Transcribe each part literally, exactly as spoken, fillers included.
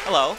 Hello.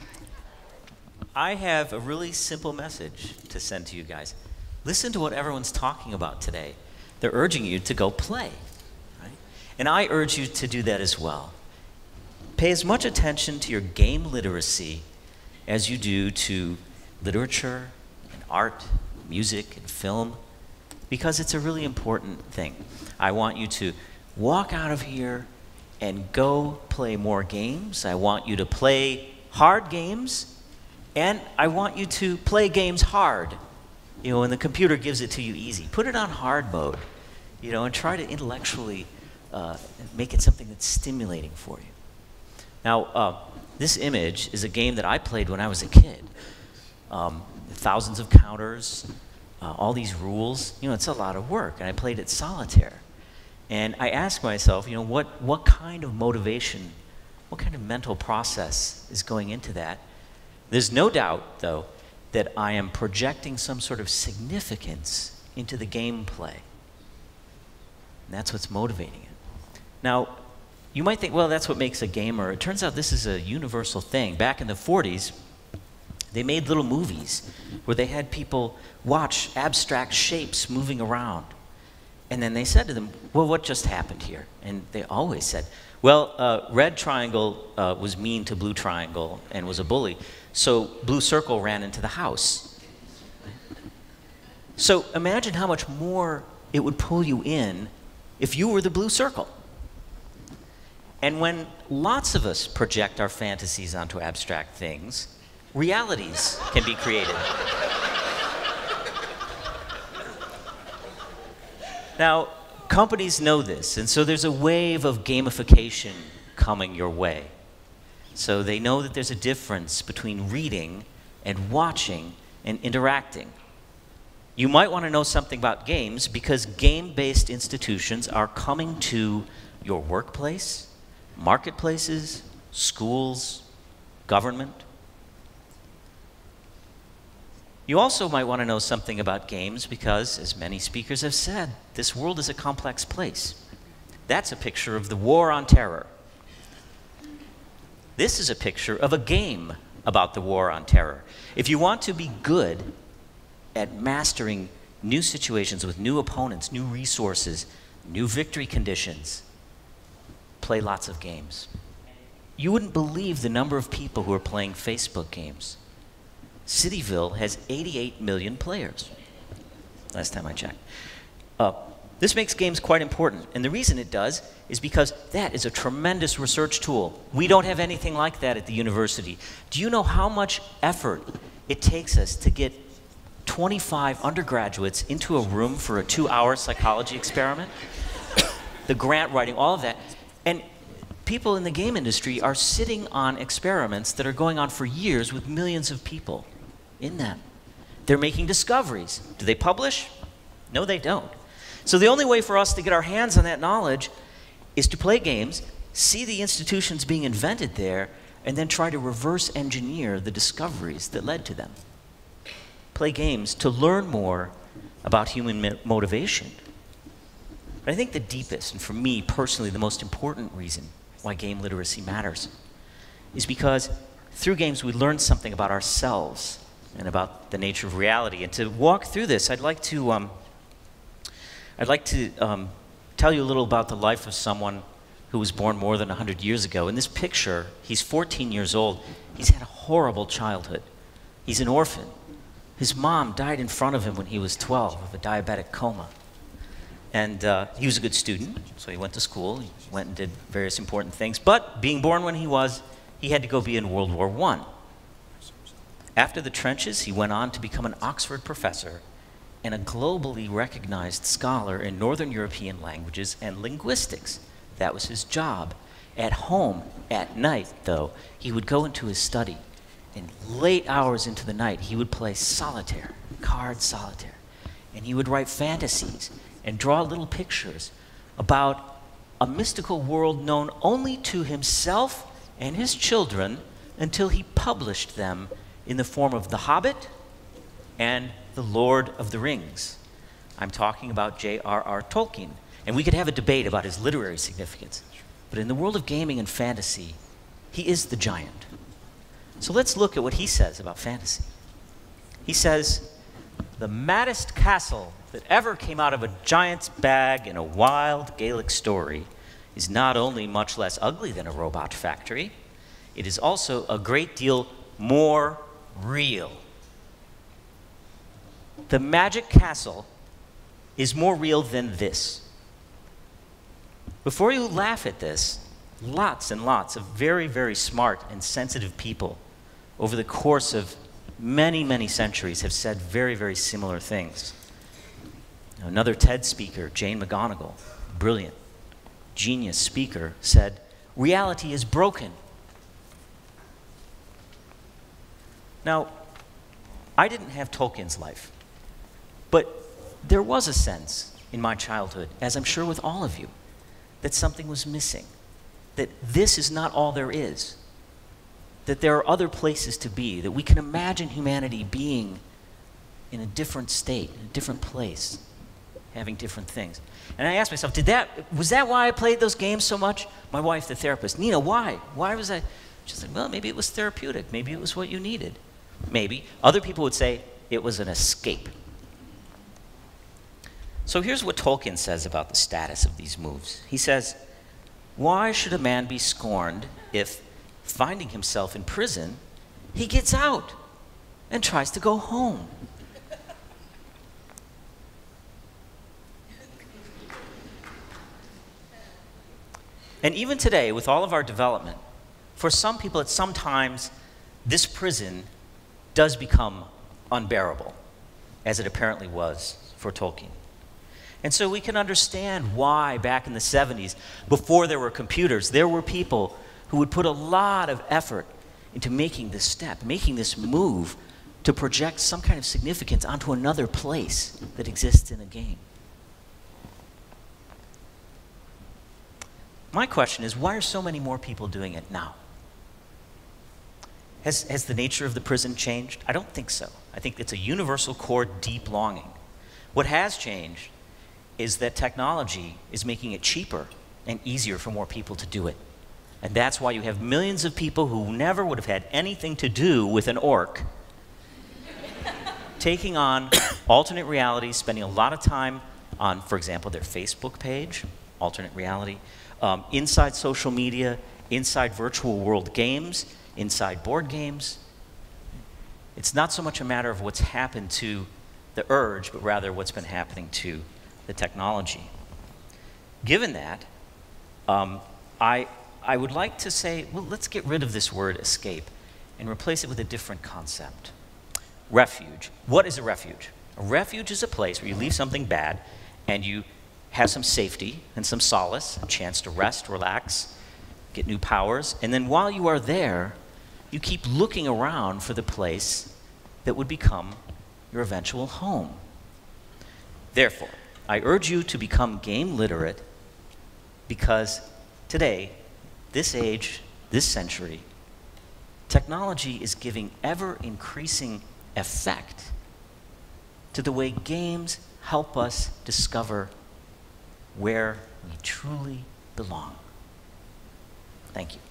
I have a really simple message to send to you guys. Listen to what everyone's talking about today. They're urging you to go play, right? And I urge you to do that as well. Pay as much attention to your game literacy as you do to literature and art, music and film, because it's a really important thing. I want you to walk out of here and go play more games. I want you to play hard games, and I want you to play games hard. You know, when the computer gives it to you easy, put it on hard mode, you know, and try to intellectually uh, make it something that's stimulating for you. Now, uh, this image is a game that I played when I was a kid. Um, thousands of counters, uh, all these rules. You know, it's a lot of work, and I played it solitaire. And I asked myself, you know, what, what kind of motivation, what kind of mental process is going into that? There's no doubt, though, that I am projecting some sort of significance into the gameplay. And that's what's motivating it. Now, you might think, well, that's what makes a gamer. It turns out this is a universal thing. Back in the forties, they made little movies where they had people watch abstract shapes moving around. And then they said to them, well, what just happened here? And they always said, well, uh, red triangle uh, was mean to blue triangle and was a bully, so blue circle ran into the house. So imagine how much more it would pull you in if you were the blue circle. And when lots of us project our fantasies onto abstract things, realities can be created. Now, companies know this, and so there's a wave of gamification coming your way. So they know that there's a difference between reading and watching and interacting. You might want to know something about games because game-based institutions are coming to your workplace, marketplaces, schools, government. You also might want to know something about games because, as many speakers have said, this world is a complex place. That's a picture of the War on Terror. This is a picture of a game about the War on Terror. If you want to be good at mastering new situations with new opponents, new resources, new victory conditions, play lots of games. You wouldn't believe the number of people who are playing Facebook games. Cityville has eighty-eight million players, last time I checked. Uh, this makes games quite important, and the reason it does is because that is a tremendous research tool. We don't have anything like that at the university. Do you know how much effort it takes us to get twenty-five undergraduates into a room for a two-hour psychology experiment? The grant writing, all of that. And people in the game industry are sitting on experiments that are going on for years with millions of people in them. They're making discoveries. Do they publish? No, they don't. So the only way for us to get our hands on that knowledge is to play games, see the institutions being invented there, and then try to reverse engineer the discoveries that led to them. Play games to learn more about human motivation. But I think the deepest, and for me personally the most important reason why game literacy matters is because through games we learn something about ourselves and about the nature of reality. And to walk through this, I'd like to, um, I'd like to um, tell you a little about the life of someone who was born more than one hundred years ago. In this picture, he's fourteen years old. He's had a horrible childhood. He's an orphan. His mom died in front of him when he was twelve of a diabetic coma. And uh, he was a good student, so he went to school, he went and did various important things. But being born when he was, he had to go be in World War One. After the trenches, he went on to become an Oxford professor and a globally recognized scholar in Northern European languages and linguistics. That was his job. At home, at night, though, he would go into his study, and late hours into the night, he would play solitaire, card solitaire, and he would write fantasies and draw little pictures about a mystical world known only to himself and his children until he published them in the form of The Hobbit and The Lord of the Rings. I'm talking about J R R Tolkien. And we could have a debate about his literary significance. But in the world of gaming and fantasy, he is the giant. So let's look at what he says about fantasy. He says, the maddest castle that ever came out of a giant's bag in a wild Gaelic story is not only much less ugly than a robot factory, it is also a great deal more real. The magic castle is more real than this. Before you laugh at this, lots and lots of very, very smart and sensitive people over the course of many, many centuries have said very, very similar things. Another TED speaker, Jane McGonigal, brilliant, genius speaker, said, reality is broken. Now, I didn't have Tolkien's life, but there was a sense in my childhood, as I'm sure with all of you, that something was missing, that this is not all there is, that there are other places to be, that we can imagine humanity being in a different state, in a different place, having different things. And I asked myself, did that, was that why I played those games so much? My wife, the therapist, Nina, why? Why was I? She said, well, maybe it was therapeutic. Maybe it was what you needed. Maybe. Other people would say it was an escape. So here's what Tolkien says about the status of these moves. He says, why should a man be scorned if, finding himself in prison, he gets out and tries to go home? And even today, with all of our development, for some people at some times, this prison does become unbearable, as it apparently was for Tolkien. And so we can understand why back in the seventies, before there were computers, there were people who would put a lot of effort into making this step, making this move to project some kind of significance onto another place that exists in a game. My question is, why are so many more people doing it now? Has, has the nature of the prison changed? I don't think so. I think it's a universal core, deep longing. What has changed is that technology is making it cheaper and easier for more people to do it. And that's why you have millions of people who never would have had anything to do with an orc taking on alternate realities, spending a lot of time on, for example, their Facebook page, alternate reality, um, inside social media, inside virtual world games, inside board games. It's not so much a matter of what's happened to the urge, but rather what's been happening to the technology. Given that, um, I, I would like to say, well, let's get rid of this word escape and replace it with a different concept. Refuge. What is a refuge? A refuge is a place where you leave something bad and you have some safety and some solace, a chance to rest, relax, get new powers, and then while you are there, you keep looking around for the place that would become your eventual home. Therefore, I urge you to become game literate because today, this age, this century, technology is giving ever-increasing effect to the way games help us discover where we truly belong. Thank you.